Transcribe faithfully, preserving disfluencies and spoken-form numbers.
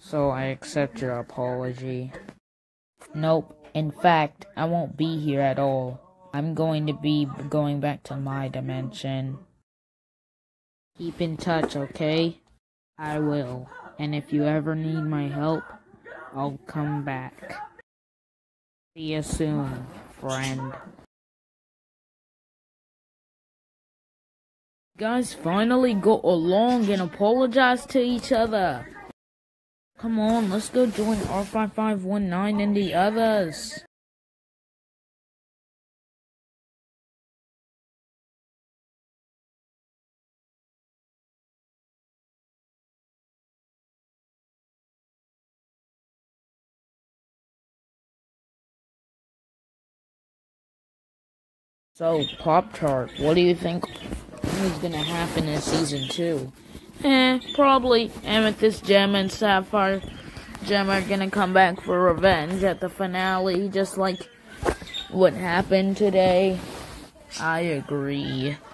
So I accept your apology. Nope. In fact, I won't be here at all. I'm going to be going back to my dimension. Keep in touch, okay? I will. And if you ever need my help, I'll come back. See you soon, friend. Guys finally got along and apologized to each other. Come on, let's go join R five five one nine and the others. So, Pop-Tart, what do you think is gonna happen in Season two? Eh, probably Amethyst Gem and Sapphire Gem are gonna come back for revenge at the finale, just like what happened today. I agree.